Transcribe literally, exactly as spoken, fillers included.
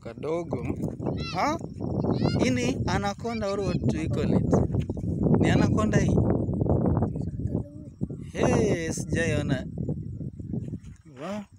kadogo. Ha? Ini anaconda or what do you call it? Ni anaconda hii? Hey, sijaiona. Wow.